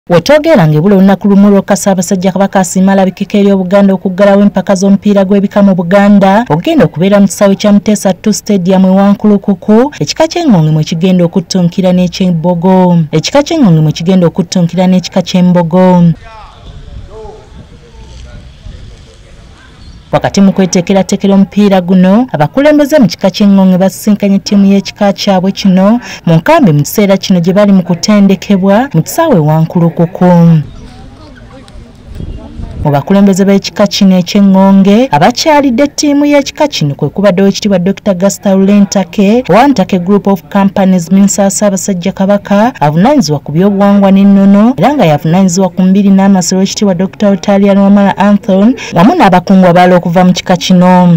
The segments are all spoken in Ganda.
Wetogera ng'ebula olunaku lumu lwokka Ssaabasajja Kabaka asiima Abekika ery'Obuganda okuggalawo empaka z'omupiira gw'ebika mu Buganda ogenda okubeera mu kisaawe kya Muteesa 2 Stadium ewankulukuku ekika ky'Engonge mwe kigenda okuttunkira n'eky'Embogo. Ekika ky'Engonge mwe kigenda okuttunkira n'ekika ky'Embogo. Wakati mu kweteekerateekera omupiira guno abakulembeze mu kika ky'Engonge basisinkanye ttiimu y'ekika kyabwe kino mu nkambi mu kiseera kino gye bali mu kutendekebwa mu kisaawe ewankulukuku. Mu bakulembeze b'ekika kino eky'Engonge abakyalidde ttiimu y'ekika kino kwe kubadde Oweekitiibwa Dr. Ntake owa Ntake Group of Companies Minisita Ssaabasajja Kabaka avunaanyizibwa ku by'obuwangwa n'ennono era nga yavunaanyizibwa ku mbiri n'amasiro Oweekitiibwa Dr. Anthony wamu n'abakungu abalala okuva mu kika kino.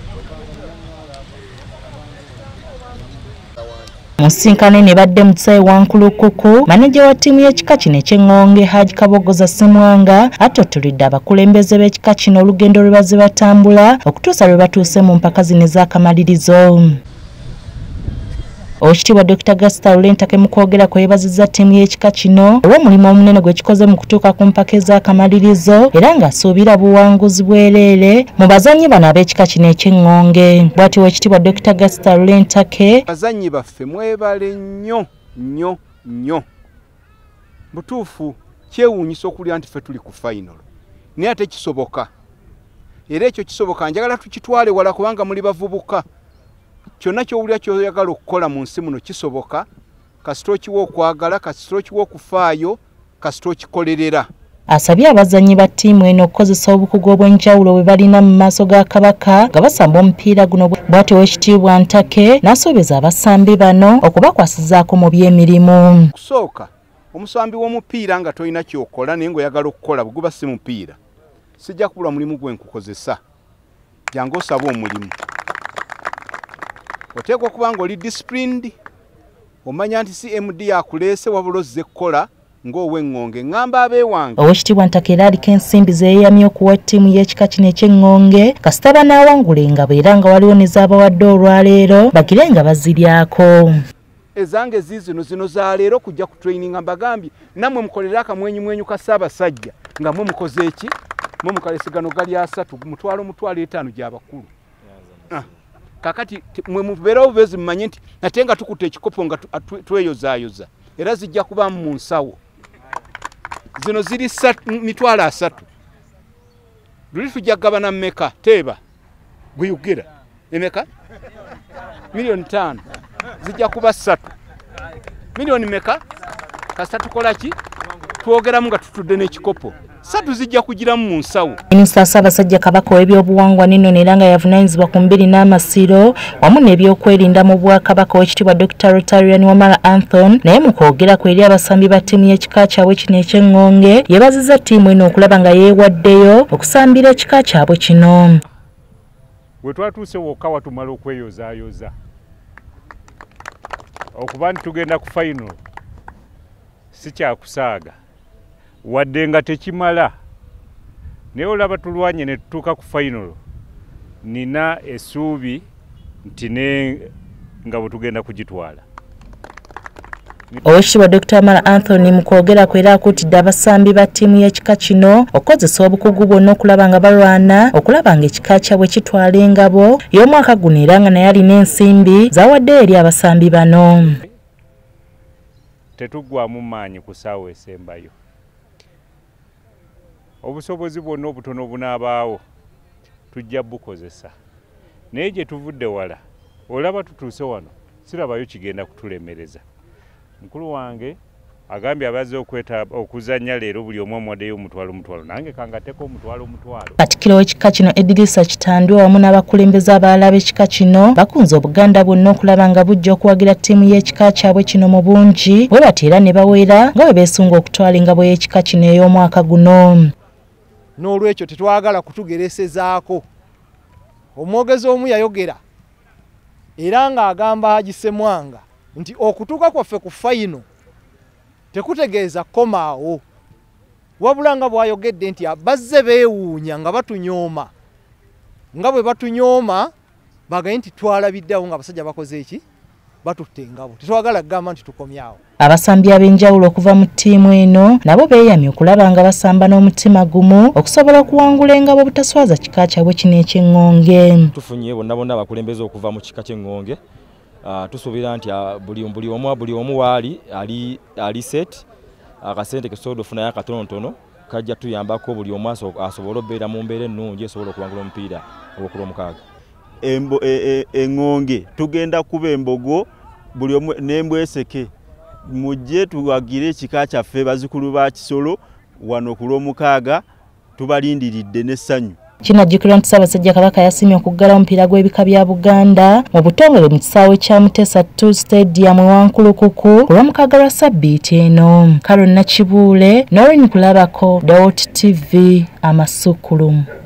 Musinkane ne badde mu kisaawe ewankulukuku maneja wa ttiimu y'ekika kino eky'Engonge Haji Kabogoza Ssemwanga atotoledde abakulembeze b'ekika kino olugendo lwe bazze batambula okutuusa lwe batuuse mu mpaka zino ez'akamalirizo. Oweekitiibwa Dr. Ntake mu kwogera kwe yeebazizza ttiimu y'ekika kino olw'omulimu omunene gwe kikoze mu kutuuka ku mpaka ez'akamalirizo era ng'asuubira buwanguzi bwereere mu bazannyi bano ab'ekika kino eky'Engonge. Bw'ati Oweekitiibwa Dr. Ntake. Bazannyi baffe mwebale nnyo. Butuufu kyewuunyisa okulya nti ffe tuli ku final. Naye ate kisoboka. Era ekyo kisoboka njagala tukitwale wala kubanga muli bavubuka. Kyonna ky'owulira ky'oyagala okukola mu nsi muno kisoboka kasita okiwa okwagala kasita okiwa okufaayo kasita okikolerera. Asabye abazannyi ba ttiimu eno okukozesa obukugu obw'enjawulo bwe balina mu maaso ga Kabaka nga basamba omupiira guno. Bw'ati Oweekitiibwa Ntake n'asuubiza abasambi bano okubakwasizaako mu by'emirimu. Kusooka omusambi w'omupiira nga tolina ky'okola naye ng'oyagala okukola guba si mupiira sijja kubula mulimu gwe nkukozesa jangu osaba omulimu. Oteekwa kuba ng'oli disciplined omanya nti si MD yakuleese wabula ozze kukola ng'ow'Engonge ngamba abeewange. Oweekitiibwa Ntake era aliko ensimbi ze yeeyamye okuwa ttiimu y'ekika kino eky'Engonge kasita banaawangula era nga waliwo ne z'abawadde olwaleero bagire nga baziryako. Ezange zino za leero kujja ku training mbagambye nammwe mukolera akamwenyumwenyu ka Ssaabasajja nga mwe mukoze eki mwe mukalesigano gali 3 5 gy'abakulu. Kakati mwe mubeerawo bezi mmanye nti ate nga tukutte ekikopo nga tweyozaayoza era zijja kuba mu nsawo zino ziri 3 luli tujja kugabana mmeka teeba guyugira emeka milioni 5 zijja kuba 3 milioni meka kasita tukola ki twogeramu nga tutudde n'ekikopo 3 zijja kugiramu mu nsawo. Minisita Ssaabasajja Kabaka w'ebyobuwangwa n'ennono era nga yavunaanyizibwa ku mbiri n'amasiro wamu n'ebyokwerinda mu Bwakabaka Oweekitiibwa Dr. Anthony naye mu kwogera ku eri abasambi ba ttiimu y'ekika kyabwe kino eky'Engonge yeebazizza ttiimu eno okulaba nga yeewaddeyo okusambira ekika kyabwe kino. We twatuuse wokka watumala okweyozaayoza okuba nti tugenda ku final si kyakusaaga wadde nga tekimala naye olaba tulwanye ne tutuuka ku final nina essuubi nti nga bwe tugenda kugitwala. Oweekitiibwa Dr. Anthony mu kwogera kwe era akuutidde abasambi ba ttiimu y'ekika kino okukozesa obukugu bwonna okulaba nga balwana okulaba nga ekika kyabwe kitwala engabo y'omwaka guno era nga naye alina ensimbi z'awadde eri abasambi bano. Tetuggwaamu maanyi ku ssaawa esembayo. Obusobozi bwonna obutono obunaabaawo tujja bukozesa naye gye tuvudde wala olaba tutuuse wano sirabayo kigenda kutulemereza. Mukulu wange agambye abazze okuzannya leero buli omu omwaddeyo omutwalo nange kangateko omutwalo. Katikkiro w'ekika kino Edrisa Kitandwe wamu n'abakulembeze abalala b'ekika kino bakunze Obuganda bwonna okulaba nga bujja okuwagira ttiimu y'ekika kyabwe kino mu bungi bwe bati era ne bawera nga bwe beesunga okutwala engabo y'ekika kino ey'omwaka guno. N'olwekyo tetwagala kutugeresezaako. Omwogezi omu yayogera era ng'agamba Haji Ssemwanga nti okutuuka kwaffe ku final tekutegeeza komaawo wabula nga bw'ayogedde nti bazze beewuunya nga batunyooma nga bwe batunyooma bagaye nti twalabiddeawo nga abasajja bakoze eki batutte engabo tetwagala kugamba nti tukomyawo. Abasambi ab'enjawulo okuva mu ttiimu eno nabo beeyamye okulaba nga basamba n'omutima gumu okusobola okuwangula engabo obutaswaza kika kyabwe kino eky'Engonge. Tufunye bonna abakulembeze okuva mu kika ky'Engonge. Tusuubira nti buli omu waali ali set akasente kesobola ofunayo akatonotono kajja tuyambako buli omu asobole okubeera mu mbeera ennungi esobola okuwangula omupiira ogw'okulwomukaaga. Engonge tugenda kuba Mbogo buli omu n'Embweseke mujje tuwagire ekika kyaffe bazikulu ba Kisolo wano ku Lwomukaaga tubalindiridde n'essanyu. Kinajjukirwa nti Ssaabasajja Kabaka yasimye okuggala omupiira gw'ebika bya Buganda mu butongole mu kisaawe kya Mutesa 2 Stadium Wankulukuku ku Lwomukaaga lwa Ssabbiiti eno. Karo Nakibuule, Noreen Kulabako, TV, Amasukulumu.